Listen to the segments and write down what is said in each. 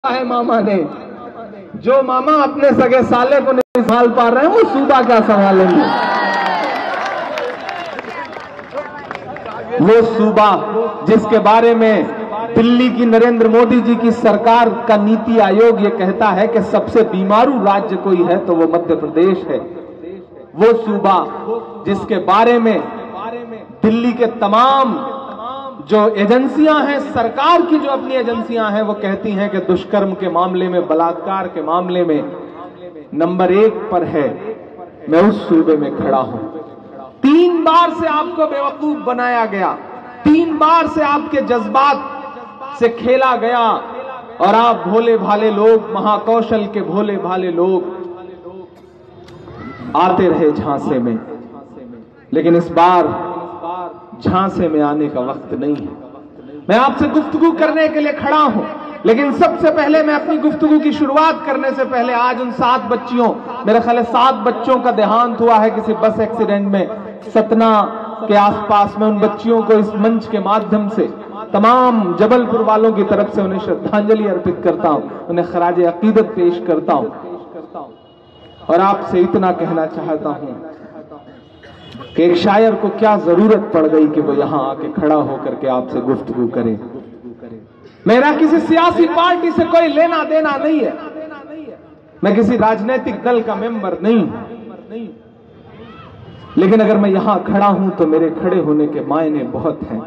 है मामा ने। जो मामा अपने सगे साले को नहीं संभाल पा रहे हैं वो सूबा क्या संभालेंगे। वो सूबा जिसके बारे में दिल्ली की नरेंद्र मोदी जी की सरकार का नीति आयोग ये कहता है कि सबसे बीमारू राज्य कोई है तो वो मध्य प्रदेश है। वो सूबा जिसके बारे में दिल्ली के तमाम जो एजेंसियां हैं, सरकार की जो अपनी एजेंसियां हैं, वो कहती हैं कि दुष्कर्म के मामले में, बलात्कार के मामले में नंबर 1 पर है। मैं उस सूबे में खड़ा हूं। 3 बार से आपको बेवकूफ बनाया गया, 3 बार से आपके जज्बात से खेला गया और आप भोले भाले लोग, महाकौशल के भोले भाले लोग आते रहे झांसे में। लेकिन इस बार झांसे में आने का वक्त नहीं है। मैं आपसे गुफ्तगू करने के लिए खड़ा हूं, लेकिन सबसे पहले मैं अपनी गुफ्तगू की शुरुआत करने से पहले आज उन 7 बच्चियों, मेरे ख्याल है 7 बच्चों का देहांत हुआ है किसी बस एक्सीडेंट में सतना के आसपास में। उन बच्चियों को इस मंच के माध्यम से तमाम जबलपुर वालों की तरफ से उन्हें श्रद्धांजलि अर्पित करता हूं, उन्हें खराज अकीदत पेश करता हूं और आपसे इतना कहना चाहता हूं कि एक शायर को क्या जरूरत पड़ गई कि वो यहां आके खड़ा होकर के आपसे गुफ्तगू करे। मेरा किसी सियासी पार्टी से कोई लेना देना नहीं है, मैं किसी राजनीतिक दल का मेंबर नहीं हूं, लेकिन अगर मैं यहां खड़ा हूं तो मेरे खड़े होने के मायने बहुत हैं।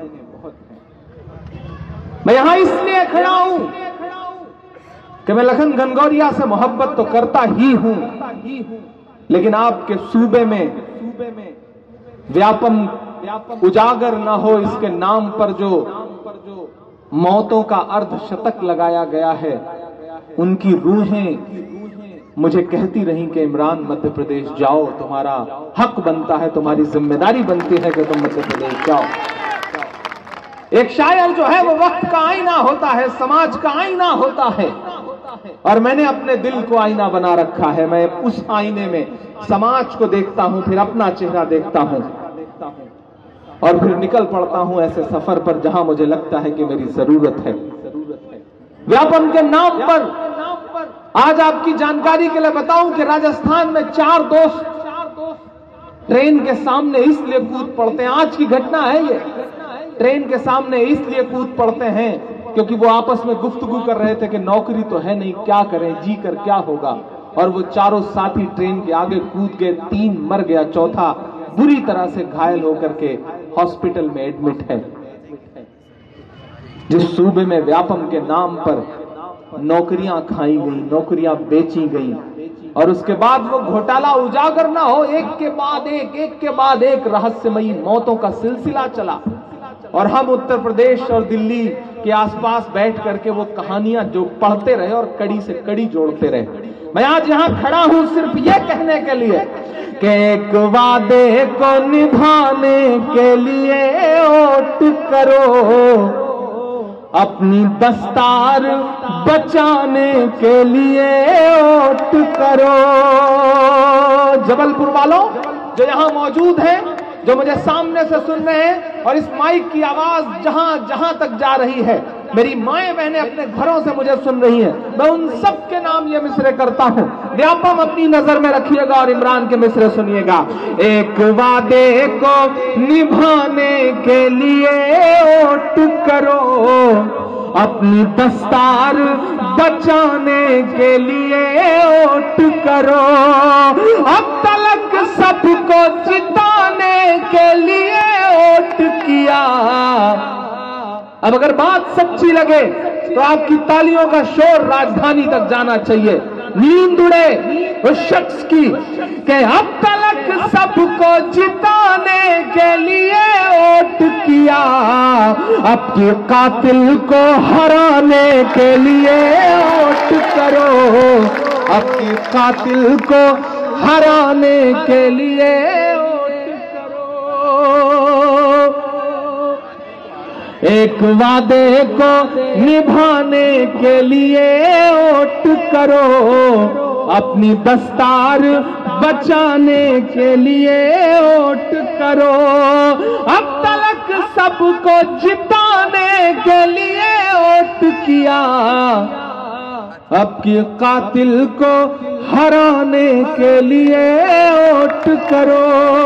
मैं यहां इसलिए खड़ा हूं कि मैं लखन घनघोरिया से मोहब्बत तो करता ही हूं, लेकिन आपके सूबे में व्यापम उजागर ना हो इसके नाम पर जो मौतों का अर्धशतक लगाया गया है, उनकी रूहें मुझे कहती रही कि इमरान मध्य प्रदेश जाओ, तुम्हारा हक बनता है, तुम्हारी जिम्मेदारी बनती है कि तुम मध्य प्रदेश जाओ। एक शायर जो है वो वक्त का आईना होता है, समाज का आईना होता है, और मैंने अपने दिल को आईना बना रखा है। मैं उस आईने में समाज को देखता हूं, फिर अपना चेहरा देखता हूं और फिर निकल पड़ता हूं ऐसे सफर पर जहां मुझे लगता है कि मेरी जरूरत है। व्यापम के नाम पर आज आपकी जानकारी के लिए बताऊं कि राजस्थान में 4 दोस्त ट्रेन के सामने इसलिए कूद पड़ते हैं, आज की घटना है ये, ट्रेन के सामने इसलिए कूद पड़ते हैं क्योंकि वो आपस में गुफ्तगू कर रहे थे कि नौकरी तो है नहीं, क्या करें, जी कर क्या होगा। और वो चारों साथी ट्रेन के आगे कूद गए, 3 मर गया, चौथा बुरी तरह से घायल होकर के हॉस्पिटल में एडमिट है। जिस सूबे में व्यापम के नाम पर नौकरियां खाई गई, नौकरियां बेची गई, और उसके बाद वो घोटाला उजागर ना हो, एक के बाद एक रहस्यमयी मौतों का सिलसिला चला, और हम उत्तर प्रदेश और दिल्ली के आसपास बैठ करके वो कहानियां जो पढ़ते रहे और कड़ी से कड़ी जोड़ते रहे। मैं आज यहां खड़ा हूं सिर्फ ये कहने के लिए कि एक वादे को निभाने के लिए ओट करो, अपनी दस्तार बचाने के लिए ओट करो। जबलपुर वालों जो यहां मौजूद हैं, जो मुझे सामने से सुन रहे हैं, और इस माइक की आवाज जहां जहां तक जा रही है, मेरी माएं बहनें अपने घरों से मुझे सुन रही हैं, मैं उन सब के नाम ये मिसरे करता हूं। व्यापम अपनी नजर में रखिएगा और इमरान के मिसरे सुनिएगा। एक वादे को निभाने के लिए ओट करो, अपनी दस्तार बचाने के लिए ओट करो, अब तलक सबको जिताने के लिए ओट किया। अब अगर बात सच्ची लगे तो आपकी तालियों का शोर राजधानी तक जाना चाहिए, नींद उड़े उस शख्स की कि अब तलक सबको जिताने के लिए वोट किया, अब के कातिल को हराने के लिए वोट करो, अब के कातिल को हराने के लिए वोट करो। एक वादे को निभाने के लिए वोट करो, अपनी दस्तार बचाने के लिए वोट करो, अब तलक सबको जिताने के लिए वोट किया, अब की कातिल को हराने के लिए वोट करो।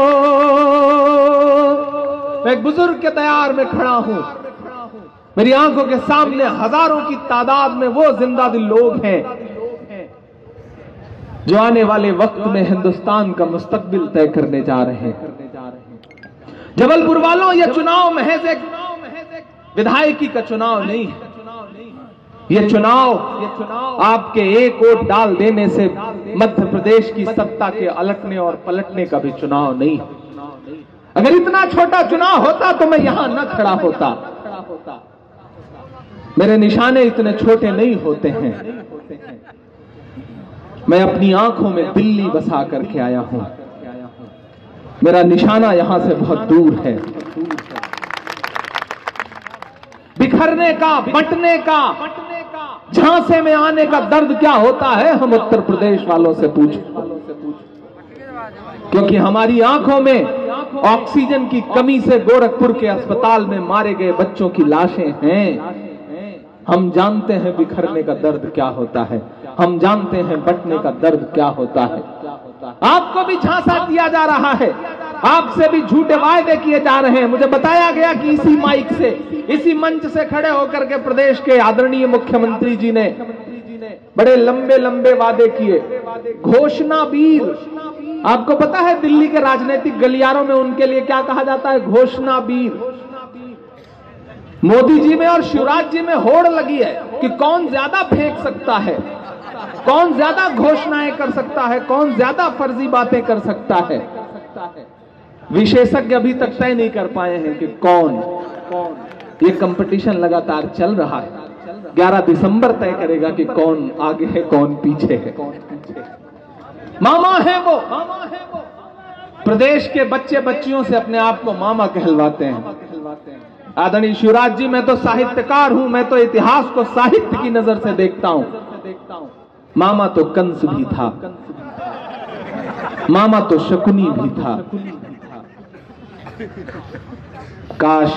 मैं एक बुजुर्ग के तैयार में खड़ा हूं, मेरी आंखों के सामने हजारों की तादाद में वो जिंदा दिल लोग हैं जो आने वाले वक्त में हिंदुस्तान का मुस्तकबिल तय करने जा रहे हैं। जबलपुर वालों, यह चुनाव महज एक विधायकी का चुनाव नहीं है। यह चुनाव आपके एक वोट डाल देने से मध्य प्रदेश की सत्ता के अलटने और पलटने का भी चुनाव नहीं है। अगर इतना छोटा चुनाव होता तो मैं यहां न खड़ा होता। मेरे निशाने इतने छोटे नहीं होते हैं। मैं अपनी आंखों में दिल्ली बसा करके आया हूं। मेरा निशाना यहां से बहुत दूर है। बिखरने का, बंटने का, झांसे में आने का दर्द क्या होता है, हम उत्तर प्रदेश वालों से पूछो। क्योंकि हमारी आंखों में ऑक्सीजन की कमी से गोरखपुर के अस्पताल में मारे गए बच्चों की लाशें हैं। हम जानते हैं बिखरने का दर्द क्या होता है, हम जानते हैं बंटने का दर्द क्या होता है। आपको भी झांसा दिया जा रहा है, आपसे भी झूठे वायदे किए जा रहे हैं। मुझे बताया गया कि इसी माइक से, इसी मंच से खड़े होकर के प्रदेश के आदरणीय मुख्यमंत्री जी ने बड़े लंबे लंबे वादे किए। घोषणा वीर, आपको पता है दिल्ली के राजनीतिक गलियारों में उनके लिए क्या कहा जाता है? घोषणा वीर। मोदी जी में और शिवराज जी में होड़ लगी है कि कौन ज्यादा फेंक सकता है, कौन ज्यादा घोषणाएं कर सकता है, कौन ज्यादा फर्जी बातें कर सकता है। विशेषज्ञ अभी तक तय नहीं कर पाए हैं कि कौन। ये कंपटीशन लगातार चल रहा है। 11 दिसंबर तय करेगा कि कौन आगे है, कौन पीछे है। मामा है वो, प्रदेश के बच्चे बच्चियों से अपने आप को मामा कहलवाते हैं। आदरणीय शिवराज जी, मैं तो साहित्यकार हूं, मैं तो इतिहास को साहित्य की नजर से देखता हूं। मामा तो कंस भी था, मामा तो शकुनी भी था। काश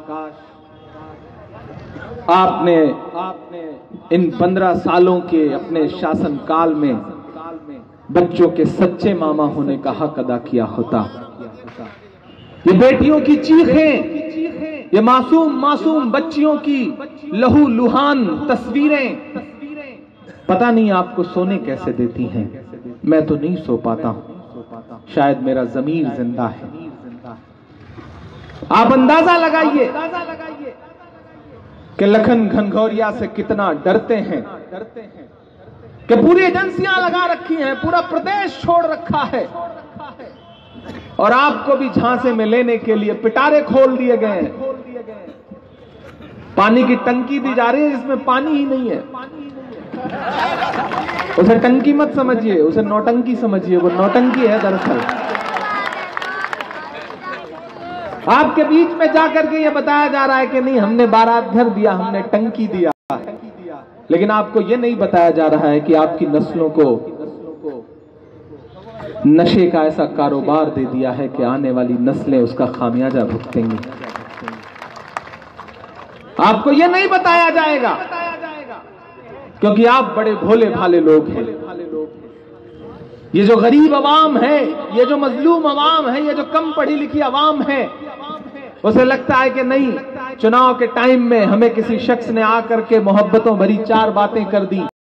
आपने इन 15 सालों के अपने शासनकाल में बच्चों के सच्चे मामा होने का हक अदा किया होता। ये बेटियों की चीखें, ये मासूम बच्चियों की लहू लुहान तस्वीरें पता नहीं आपको सोने कैसे देती हैं। मैं तो नहीं सो पाता हूं, शायद मेरा ज़मीर जिंदा है। आप अंदाजा लगाइए कि लखन घनघोरिया से कितना डरते हैं, कि पूरी एजेंसियां लगा रखी हैं, पूरा प्रदेश छोड़ रखा है और आपको भी झांसे में लेने के लिए पिटारे खोल दिए गए हैं। पानी की टंकी दी जा रही है जिसमें पानी ही नहीं है। उसे टंकी मत समझिए, उसे नौटंकी समझिए। वो नौटंकी है दरअसल। आपके बीच में जाकर के ये बताया जा रहा है कि नहीं, हमने बारात घर दिया, हमने टंकी दिया, लेकिन आपको ये नहीं बताया जा रहा है कि आपकी नस्लों को नशे का ऐसा कारोबार दे दिया है कि आने वाली नस्लें उसका खामियाजा भुगतेंगी। आपको ये नहीं बताया जाएगा क्योंकि आप बड़े भोले भाले लोग हैं। ये जो गरीब अवाम है, ये जो मजलूम अवाम है, ये जो कम पढ़ी लिखी अवाम है, उसे लगता है कि नहीं, चुनाव के टाइम में हमें किसी शख्स ने आकर के मोहब्बतों भरी 4 बातें कर दी।